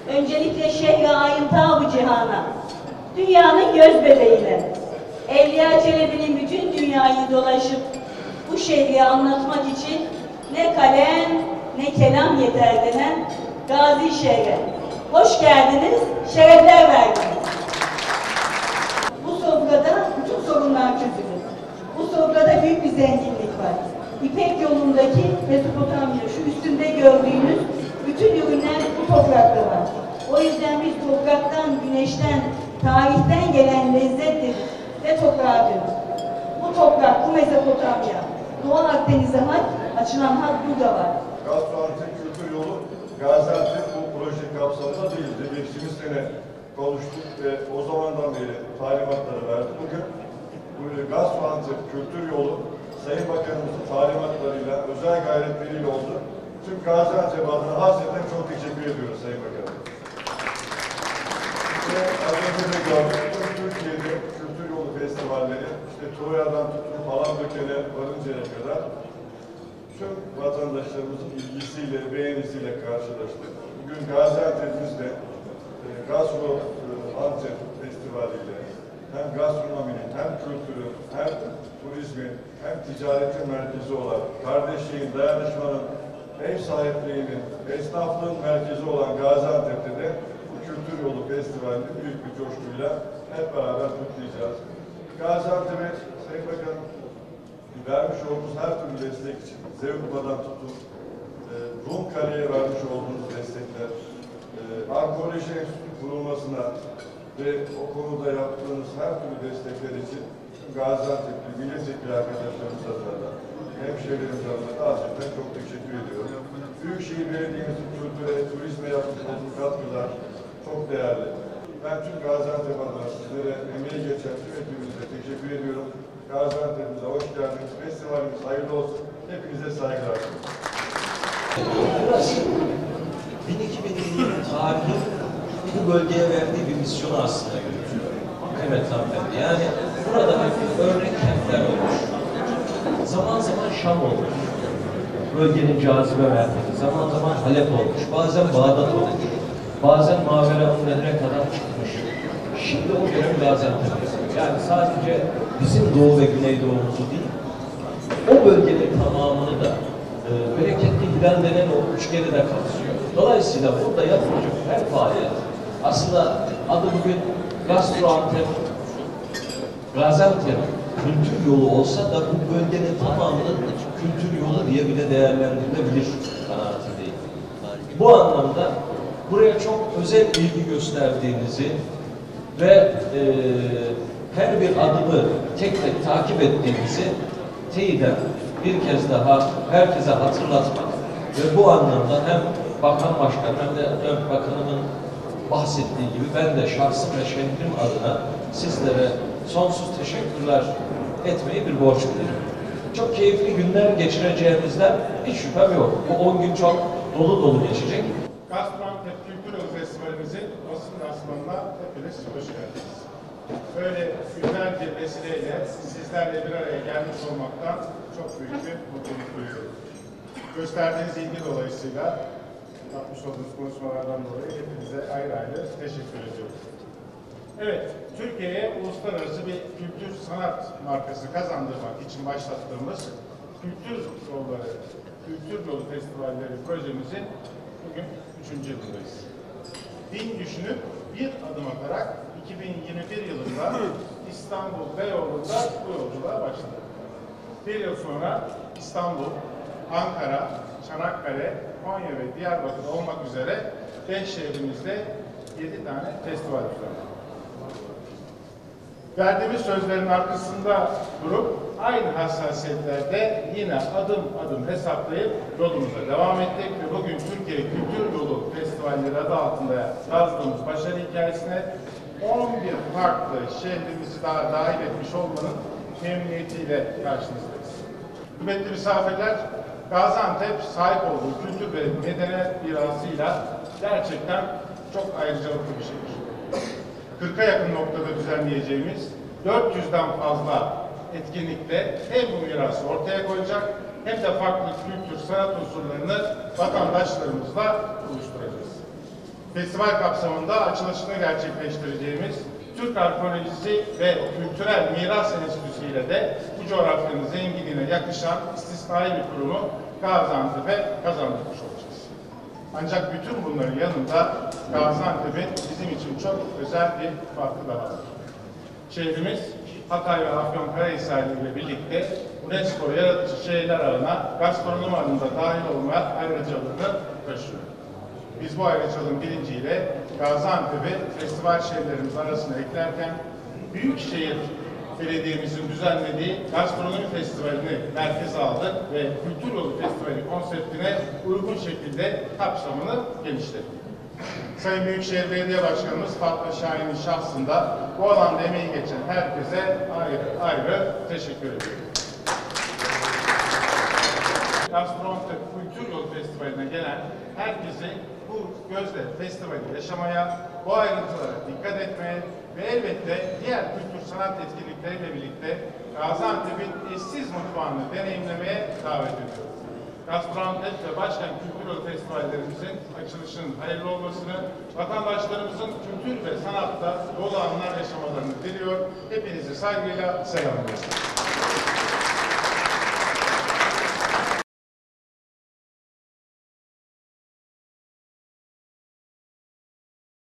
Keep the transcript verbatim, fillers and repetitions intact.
Öncelikle şehri Ayıntağı cihana, dünyanın göz bebeğine, Evliya Çelebi'nin bütün dünyayı dolaşıp bu şehri anlatmak için ne kalem ne kelam yeter denen Gazi şehre. Hoş geldiniz, şerefler verdiniz. Bu sofrada bütün sorunlar çözülür. Bu sofrada büyük bir zenginlik var. İpek yolundaki Mezopotamya, şu üstünde gördüğünüz bütün ürünler bu toprakta var. O yüzden biz topraktan, güneşten, tarihten gelen lezzettir ve toprağa dönüyoruz. Bu toprak, bu Mezopotamya, Doğu Akdeniz'e hat, açılan hat burada var. Gaziantep Kültür Yolu, Gaziantep bu proje kapsamında değildi. Geçtiğimiz sene konuştuk ve o zamandan beri talimatları verdi. Bugün bu Gaziantep Kültür Yolu, Sayın Bakanımızın talimatlarıyla, özel gayretleriyle oldu. Tüm Gaziantep adına hasreten çok teşekkür ediyoruz Sayın Bakanım. Ve az önce de gördük, tüm Türkiye'de Kültür Yolu Festivalleri, işte Troya'dan tutun Palandöken'e varıncaya kadar tüm vatandaşlarımızın ilgisiyle, beğenisiyle karşılaştık. Bugün Gaziantep'imizde e, Gaziantep Festivali'yle hem gastronominin, hem kültürün, hem turizmin, hem ticaretin merkezi olan, kardeşliğin, dayanışmanın, ev sahipliğinin, esnaflığın merkezi olan Gaziantep'te de bu Kültür Yolu Festivali'ni büyük bir coşkuyla hep beraber kutlayacağız. Gaziantep'e Sayın Bakan vermiş olduğunuz her türlü destek için, Zevkuba'dan tutun, e, Rum Kale'ye vermiş olduğunuz destekler, e, arkeoloji enstitüsü kurulmasına ve o konuda yaptığınız her türlü destekler için Gaziantep'li milletvekili arkadaşlarımız adına da, hemşehrilerimiz adına da gerçekten çok teşekkür ediyorum. Büyükşehir Belediye'mizin kültüre, turizme yapmış olduğu katkılar çok değerli. Ben tüm Gaziantep adına sizlere emeği geçen tüm ekibimize teşekkür ediyorum. Gaziantep'imize hoş geldiniz. Festivalimiz hayırlı olsun. Hepinize saygılar. Burası bin iki bin yıllık tarihin bu bölgeye verdiği bir misyonu aslında yürütüyor. Evet hanımefendi. Yani burada örnek kentler olmuş. Zaman zaman Şam olmuş. Bölgenin cazibe merkezi. Zaman zaman Halep olmuş. Bazen Bağdat olmuş. Bazen Mavera-ı Nehre kadar çıkmış. Şimdi o dönem Gaziantep. Yani sadece bizim Doğu ve Güneydoğumuzu değil, o bölgenin tamamını da e, bereketli hilal denen o üçgeni de kapsıyor. Dolayısıyla burada yapılacak her faaliyet aslında adı bugün Gaziantep, Gaziantep kültür yolu olsa da bu bölgenin tamamının kültür yolu diye bile değerlendirilebilir kanaatindeyim. Bu anlamda buraya çok özel ilgi gösterdiğinizi ve e, her bir adımı tek tek takip ettiğimizi teyiden bir kez daha herkese hatırlatmak ve bu anlamda hem Bakan Başkan hem de Bakanımın bahsettiği gibi ben de şahsım ve şehrim adına sizlere sonsuz teşekkürler etmeyi bir borç biliyorum. Çok keyifli günler geçireceğimizden hiç şüphem yok. Bu on gün çok dolu dolu geçecek. Gaziantep Kültür Yolu Festivalimizin basın lansmanına hepiniz hoş geldiniz. Böyle güzel bir vesileyle sizlerle bir araya gelmiş olmaktan çok büyük bir mutluluk duyuyorum. Gösterdiğiniz ilgi dolayısıyla yapmış olduğunuz konuşmalardan dolayı hepinize ayrı ayrı teşekkür ediyorum. Evet, Türkiye'ye uluslararası bir kültür sanat markası kazandırmak için başlattığımız Kültür Yolları, Kültür Yolu Festivalleri projemizin bugün üçüncü yılındayız. Bin düşünüp bir adım atarak iki bin yirmi bir yılında İstanbul Beyoğlu'nda bu yolculuğa başladı. Bir yıl sonra İstanbul, Ankara, Çanakkale, Konya ve Diyarbakır olmak üzere beş şehrimizde yedi tane festival düzenledik. Verdiğimiz sözlerin arkasında durup aynı hassasiyetlerde yine adım adım hesaplayıp yolumuza devam ettik ve bugün Türkiye Kültür Yolu Festivalleri adı altında yazdığımız başarı hikayesine on bir farklı şehrimizi daha dahil etmiş olmanın memnuniyetiyle karşınızdayız. Kıymetli misafirler, Gaziantep sahip olduğu kültür ve medeniyet mirasıyla gerçekten çok ayrıcalıklı bir şehir. kırka yakın noktada düzenleyeceğimiz dört yüzden fazla etkinlikte hem bu mirası ortaya koyacak hem de farklı kültür, sanat unsurlarını vatandaşlarımızla buluşturacağız. Festival kapsamında açılışını gerçekleştireceğimiz Türk Arkeolojisi ve Kültürel Miras Enstitüsü ile de bu coğrafyanın zenginliğine yakışan istisnai bir kurumu Gaziantep'e kazandırmış olacağız. Ancak bütün bunların yanında Gaziantep'in bizim için çok özel bir farkı daha var. Şehrimiz Hatay ve Afyonkarahisar ile birlikte UNESCO Yaratıcı Şehirler Ağı'na gastronomi alanında dahil olma ayrıcalığını taşıyor. Biz bu ayrıcalığın bilinciyle Gaziantep'i festival şehirlerimiz arasına eklerken Büyükşehir Belediye'mizin düzenlediği gastronomi festivalini merkeze aldık ve Kültür Yolu Festivali konseptine uygun şekilde kapsamını genişlettik. Sayın Büyükşehir Belediye Başkanımız Fatma Şahin'in şahsında bu alanda emeği geçen herkese ayrı ayrı teşekkür ediyorum. Gaziantep Kültür Yolu Festivali'ne gelen herkesi bu gözle festivali yaşamaya, bu ayrıntılara dikkat etmeye ve elbette diğer kültür sanat etkinlikleriyle birlikte Gaziantep'in eşsiz mutfağını deneyimlemeye davet ediyoruz. Gaziantep ve Başkent Kültür Yolu Festivallerimizin açılışının hayırlı olmasını, vatandaşlarımızın kültür ve sanatta dolu anlar yaşamalarını diliyor. Hepinizi saygıyla selamlıyoruz.